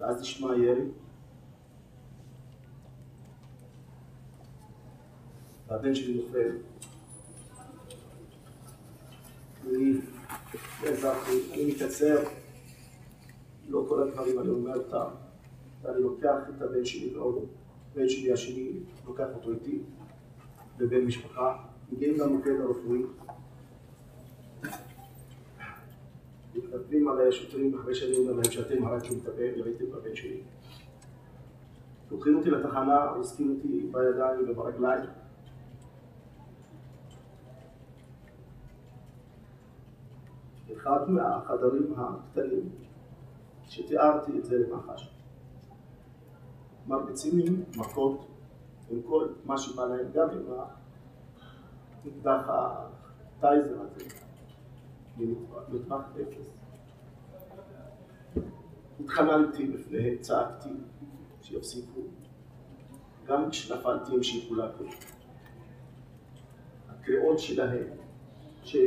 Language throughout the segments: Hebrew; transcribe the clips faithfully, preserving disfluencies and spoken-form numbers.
ואז נשמע ירי. והבן שלי נופל. אני בעזרתי, אני מקצר, לא כל הדברים אני אומר אותם, ואני לוקח את הבן שלי ועוד, הבן שלי השני לוקח אותו איתי, בבן משפחה, מגיעים למוקד הרפואי, מתכתבים על השוטרים אחרי שאני אומר להם שאתם הרגתם את הבן, ראיתם בבן שלי. לוקחים אותי לתחנה, עוסקים אותי בידיים וברגליים. אחד מהחדרים הקטנים שתיארתי את זה למח"ש. מרביצים עם מכות, עם כל מה שבא להם, גם עם האקדח הטייזר הזה, מטווח אפס. התחננתי בפניהם, צעקתי שיפסיקו. גם כשנפלתי הם שיקולקו. הקריאות שלהם, ש...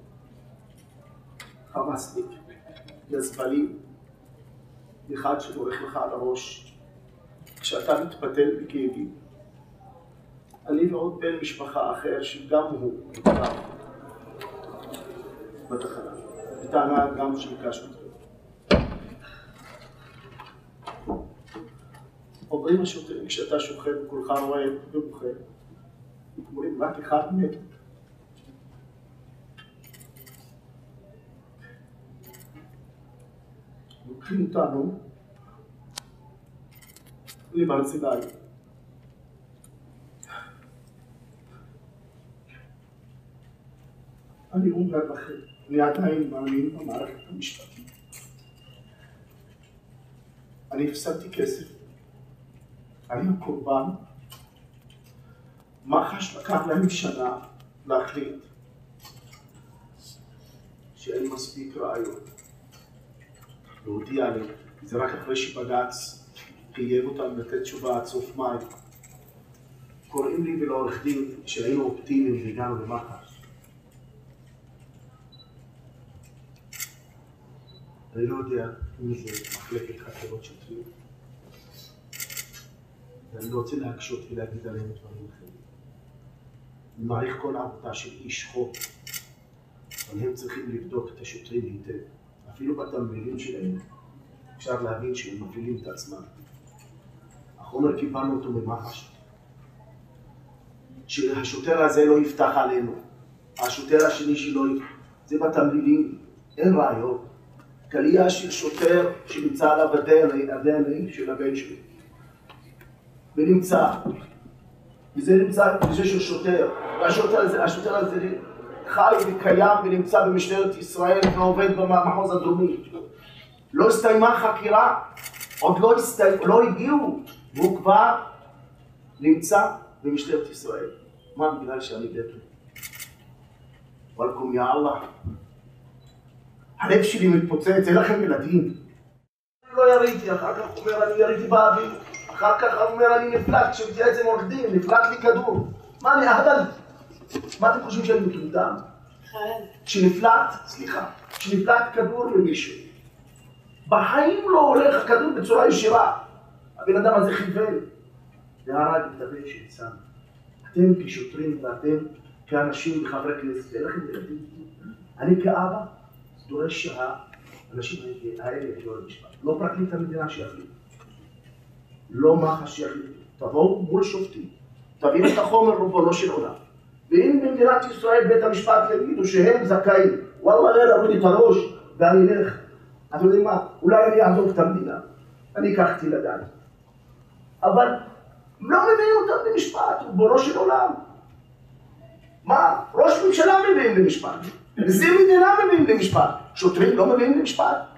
חמאסניק, יזבלים, אחד שמורך לך על הראש, כשאתה מתפתל בכאבים. אני ועוד בן משפחה אחר שגם הוא נפטר בתחנה, בטענה גם שביקשנו אותו. אומרים השוטרים, כשאתה שוכב וכולך רואה ובוכה, אומרים רק אחד מת. לוקחים אותנו לברזילי. אני אומר לכם, אני עדיין מאמין במערכת המשפטית. אני הפסדתי כסף, אני הקורבן. מח"ש לקח להם שנה להחליט שאין מספיק ראיות. להודיע לי, זה רק אחרי שבג"ץ חייב אותם לתת תשובה עד סוף מאי. קוראים לי ולעורך דין שהיינו אופטימיים והגענו למח"ש. אני לא יודע אם זה מחלקת חקירות שוטרים. ואני לא רוצה להקשות ולהגיד עליהם דברים אחרים. אני מעריך כל העבודה של איש חוק, אבל הם צריכים לבדוק את השוטרים היטב. אפילו בתמלילים שלהם אפשר להבין שהם מפעילים את עצמם. החומר קיבלנו אותו ממח"ש. שהשוטר הזה לא יפתח עלינו. השוטר השני שלו, זה בתמלילים, אין ראיות. קליעה של שוטר שנמצא עליו ה-די אן איי של הבן שלי. ונמצא. וזה נמצא בזה של שוטר. והשוטר הזה, השוטר הזה חי וקיים ונמצא במשטרת ישראל ועובד במחוז הדרומי. לא הסתיימה חקירה, עוד לא הסתיימה, לא הגיעו, והוא כבר נמצא במשטרת ישראל. מה בגלל שאני בטח? ולקום יא אללה. הלב שלי מתפוצץ, אין לכם ילדים. אני לא יריתי, אחר כך הוא אומר אני יריתי באוויר. אחר כך הוא אומר אני נפלט, כשמתייעץ עם עורך דין, נפלט לי כדור. מה אני אהדל? מה אתם חושבים שאני מטומטם? כשנפלט, סליחה, כשנפלט כדור למישהו, בחיים לא הולך הכדור בצורה ישירה. הבן אדם הזה חיבל, והרג את הבן שיצא. אתם כשוטרים ואתם כאנשים וחברי כנסת, אין לכם ילדים. אני כאבא דורש שהאנשים האלה יגיעו למשפט. לא פרקליט המדינה שיחליט. לא מח"ש שיחליט. תבואו מול שופטים. תביאו את החומר רובונו של עולם. ואם במדינת ישראל בית המשפט יגידו שהם זכאים, וואלה לא ירדו לי את הראש ואני אלך. אתם יודעים מה? אולי אני אעזוב את המדינה. אני אקח את ילדיי. אבל לא מביאים אותם למשפט, ריבונו של עולם. מה? ראש ממשלה מביאים למשפט. נשיא מדינה מביאים למשפט. שוטרים לא מביאים למשפט.